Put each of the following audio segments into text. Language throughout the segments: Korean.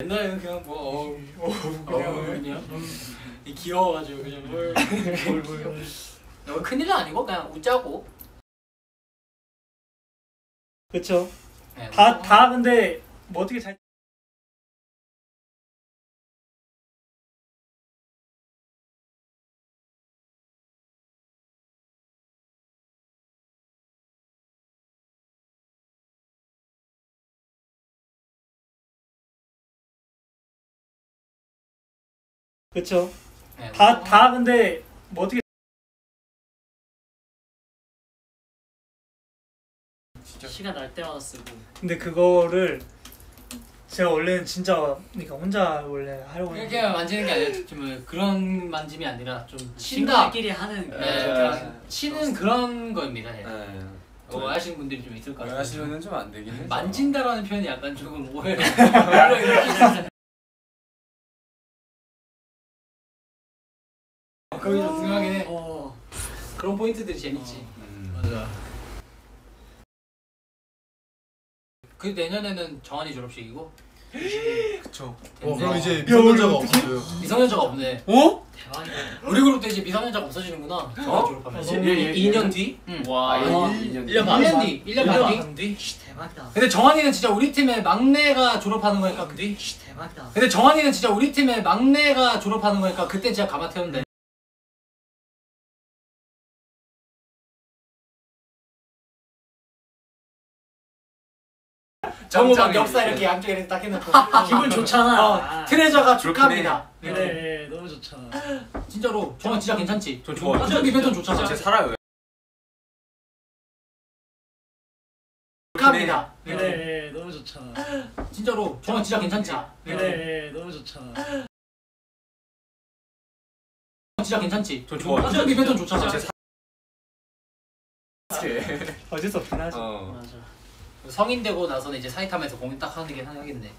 옛날에는 그냥 뭐 그냥 귀여워가지고 그냥 뭘 큰일은 아니고 그냥 웃자고. 그쵸. 네, 다 근데 뭐 어떻게 잘. 그쵸. 네, 다 근데 뭐 어떻게. 시간 날 때마다 쓰고. 근데 그거를 제가 원래는 진짜 그러니까 혼자 원래 하려고 했는데 이렇게 만지는 게 아니라 좀 그런 만짐이 아니라 좀 친다. 친구들끼리 하는 치는 그런 거입니다. 예. 네. 오해하시는 분들이 좀 있을 것 같아요. 오해하시면은 좀 안 되긴 해. 만진다라는 표현이 약간 조금 오해를 그게 좀 중요하긴 해. 그런 포인트들이 재밌지. 맞아. 그 내년에는 정한이 졸업식이고. 그쵸. 그럼 이제 미성년자가 없어져요. 미성년자가 없네. 어? 대박이다. 우리 그룹도 이제 미성년자가 없어지는구나. 정한이 졸업하면. 2년 뒤? 와, 1년 반 뒤. 1년 반 뒤? 대박이다. 근데 정한이는 진짜 우리 팀의 막내가 졸업하는 거니까 그때. 대박이다. 근데 정한이는 진짜 우리 팀의 막내가 졸업하는 거니까 그때 진짜 가마 태운대. 정우 막 엽사 이렇게 양쪽에 이렇게 딱 해놓고 기분 좋잖아. 트레저가 축하합니다. 그래, 너무 좋잖아. 진짜로 정한 진짜 괜찮지? 저 좋아요. 완전 패턴 좋잖아. 진짜 살아요. 축하합니다. 그래, 너무 좋잖아. 진짜로 정한 진짜 괜찮지? 그래, 너무 좋잖아. 진짜 괜찮지? 저 좋아요. 완전 패턴 좋잖아. 어쩔 수 없긴 하지. 맞아. 성인 되고 나서는 이제 사이타마에서 공연 딱 하는 게 하겠네.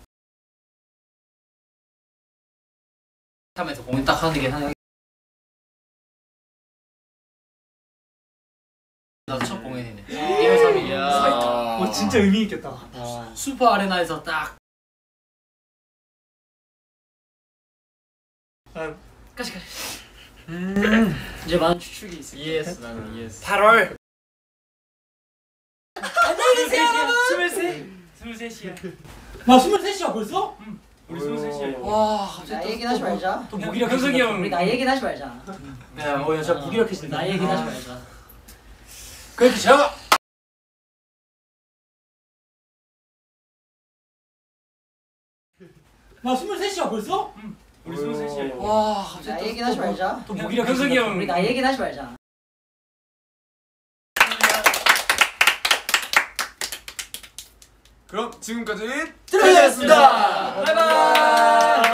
사이타마에서 공연 딱 하는 게 하겠네. 나도 첫 공연이네. 1월 3일이야. 사이타. 진짜 의미 있겠다. 슈퍼 아레나에서 딱. 까지. 이제 많은 추측이 있을 거야. 이해했어, 나는 이해했어. 8월. 안녕히 계세요, 여러분. 23이야. 와, 23이야 벌써? 우리 23이야. 와, 갑자기 나이 얘기는 하지 말자. 또 무기력해진다. 형. 우리 나이 얘기는 하지 말자. 야, 진짜 무기력해진다. 나이 얘기는 하지 말자. 그래도 제가 나 23이야 벌써? 우리 23이야. 와, 갑자기 나이 얘기는 하지 말자. 또 무기력해진다. 우리 나이 얘기는 하지 말자. 그럼 지금까지 트레이였습니다. 바이바이.